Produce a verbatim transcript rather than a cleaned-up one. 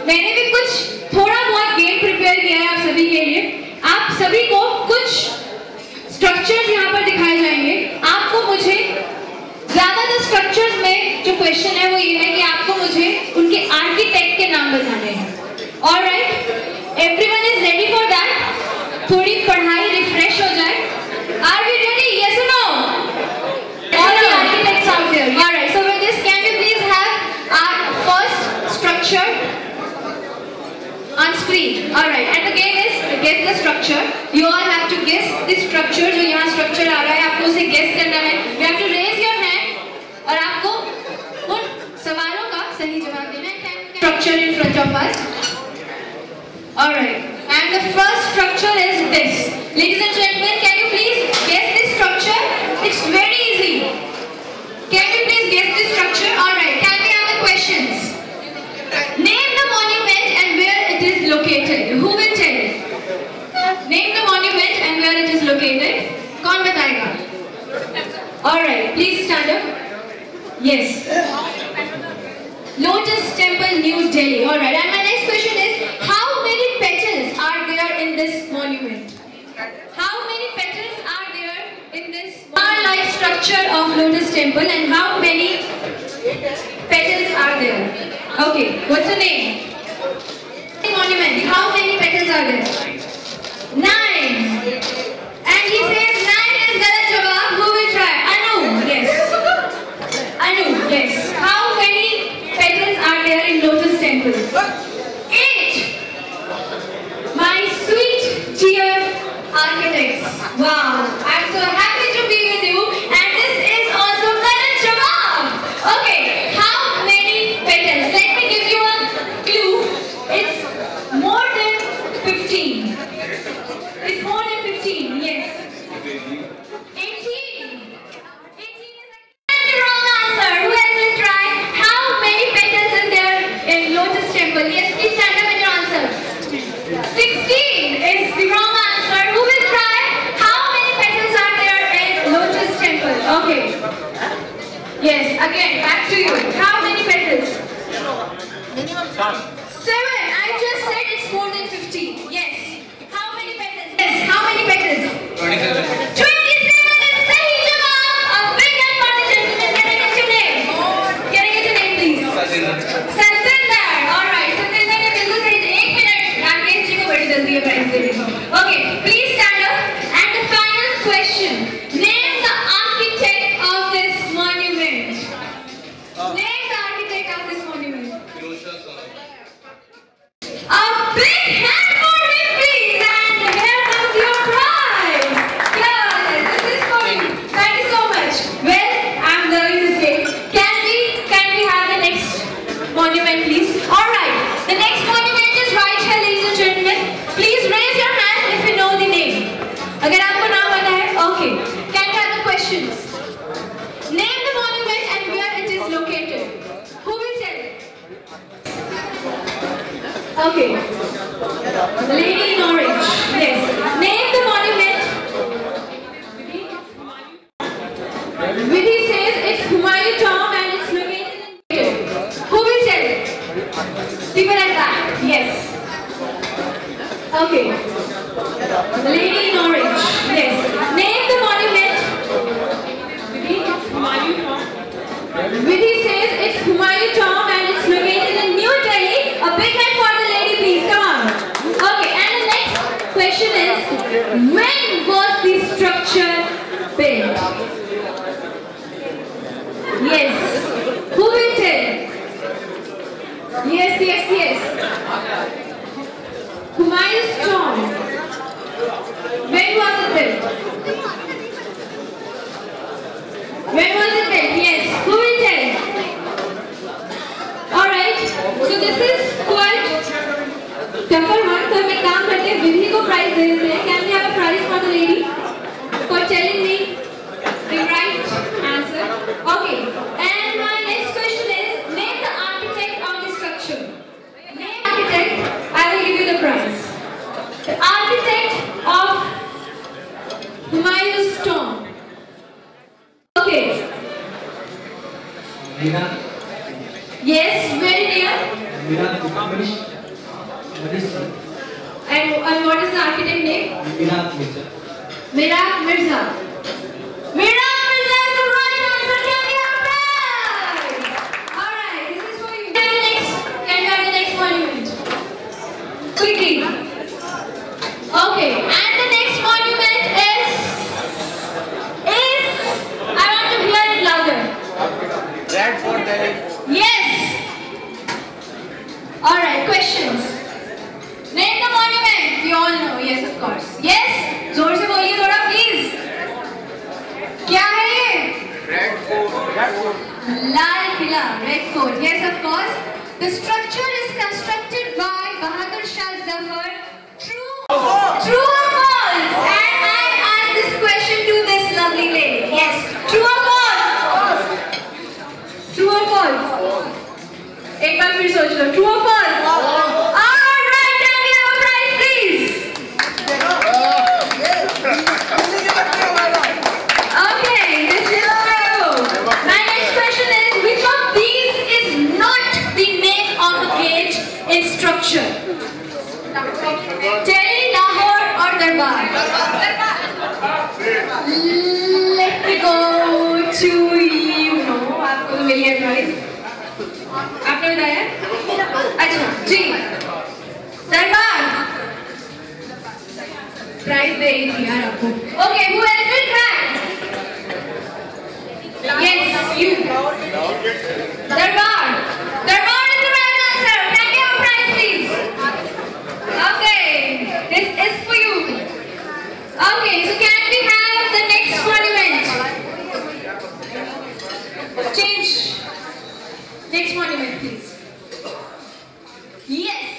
मैंने भी कुछ थोड़ा बहुत गेम प्रिपेयर किया है आप सभी के लिए। आप सभी को कुछ स्ट्रक्चर्स यहाँ पर दिखाए जाएंगे। आपको मुझे ज्यादातर स्ट्रक्चर्स में जो क्वेश्चन है वो ये है कि आपको मुझे उनके आर्किटेक्ट के नाम बताने हैं। Alright, everyone is ready for that? थोड़ी पढ़ाई रिफ्रेश हो जाए। Are we ready? यस और no? All the architects out there. Alright, so with this can we please have our first structure on screen? Alright, and the game is guess the structure. You all have to guess this structure. जो यहाँ structure आ रहा है आपको उसे guess करना है. You have to raise your hand और आपको उन सवालों का सही जवाब देना है. Structure in front of us. Alright, and the first structure is this. Ladies and gentlemen, can you please guess this structure? It's very easy. Can you please guess this structure? Alright, can we have the questions? Name the monument and where it is located. Who will tell? Name the monument and where it is located. कौन बताएगा? All right, please stand up. Yes. Lotus Temple, New Delhi. All right, and my next question is: how many petals are there in this monument? How many petals are there in this star-like structure of Lotus Temple, and how many petals are there? Okay, what's the name? Monument. How many petals are there? Nine. And he says nine is galat jawab. Who will try? Anu. Yes. Anu. Yes. How many petals are there in Lotus Temple? Eight. My sweet dear architects. Wow. I'm so happy to be with you. And this is also galat jawab. Okay. How many petals? Let me give you a clue. It's more than fifteen. It's more than fifteen, yes. eighteen. eighteen is the wrong answer. Who else will try? How many petals is there in Lotus Temple? Yes, please stand up and your answer. sixteen is the wrong answer. Who will try? How many petals are there in Lotus Temple? Okay. Yes, again, back to you. How many petals? Seven. I just said it's more than fifteen. Yes. How many petals? Yes. How many petals? Twenty-seven. Twenty-seven is sahi jawab. A big hand for the gentleman. Can I get your name? Can I get your name, please? Satinder. All right. Satinder ने बिल्कुल सही. एक minute. Rakesh ji को बड़ी जल्दी है prize देने को. Okay. Please stand up. And the final question. Name the architect of this monument. Name the architect of this monument. A big hand for him, please, and here comes your prize. Yes, this is for you. Thank you so much. Well, I'm loving this game. Can we, can we have the next monument, please? All right, the next monument is right here, ladies and gentlemen. Please raise your hand if you know the name. अगर आपको नाम आता है, okay. Can we have the questions? Name the monument and where it is located. Who will tell? Okay. Lady in orange. Yes. Name the monument. Vidhi says it's Humayun Tomb and it's located in. Who will tell? People at that. Yes. Okay. Lady in orange. Yes. Name the monument. Vidhi says it's Humayun Tomb and it's located in New Delhi. A big hand for the lady, please. Come on. Okay, and the next question is, when was the structure built? Yes. Who will tell? Yes, yes, yes. Humayun's tomb. When was it built? When was it built? Yes. Who will tell? Alright. So this is quite tougher one. तो हम एक काम करते हैं, विधि को prize दे देते हैं. Can we have a prize for the lady for telling me the right answer? Okay. And my next question is, name the architect of the structure. Name the architect. I will give you the prize. The architect of Humayun's tomb. Okay. Yes, very near. Madison. And, and what is the architect name? Miraq Mirza. Miraq Mirza. Miraq Mirza is the right answer. Can we have a prize? Alright, this is for you. Can we have the next, can we have the next monument? Quickly. Okay, and the next monument is, is, I want to hear it louder. Red Fort Delhi. Yes. Alright, questions. Name the monument. We all know. Yes, of course. Yes? जोर से बोलिए थोड़ा please. क्या है ये? Red Fort. Red Fort. Lal Qila. Red Fort. Yes, of course. The structure is constructed by Bahadur Shah Zafar. True. True or false? And I ask this question to this lovely lady. Yes. True or false? True or false? एक बार फिर सोच लो. True or false? Alright, can we have a prize, please? Okay, this is true. My next question is, which of these is not the name of a gate in structure? Delhi, Lahore or Darbar? Let me go to you know. आपको तो मिल गया prize. आपने बताया? अच्छा, जी. दरबार. Prize दे रही थी यार आपको. Okay, who else will try? Yes, you. Darbar. Darbar is the right answer. Can we have a prize, please? Okay, this is for you. Okay, so can we have the next monument? Change. Next monument, please. Yes.